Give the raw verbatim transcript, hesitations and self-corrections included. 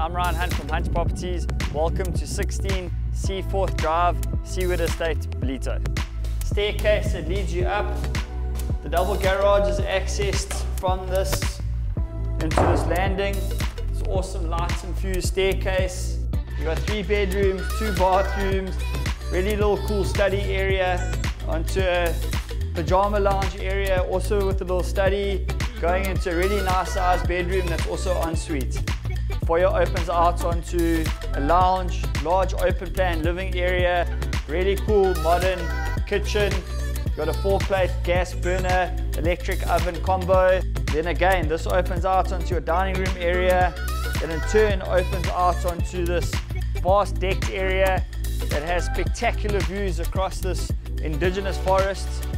I'm Ryan Hunt from Hunt Properties. Welcome to sixteen Seaforth Drive, Seaward Estates, Alberlito. Staircase that leads you up. The double garage is accessed from this into this landing. It's awesome lights infused staircase. You've got three bedrooms, two bathrooms, really little cool study area onto a pajama lounge area, also with a little study, going into a really nice sized bedroom that's also ensuite. Foyer opens out onto a lounge, large open plan living area, really cool modern kitchen. You've got a four plate gas burner, electric oven combo. Then again, this opens out onto your dining room area, then in turn opens out onto this vast decked area that has spectacular views across this indigenous forest.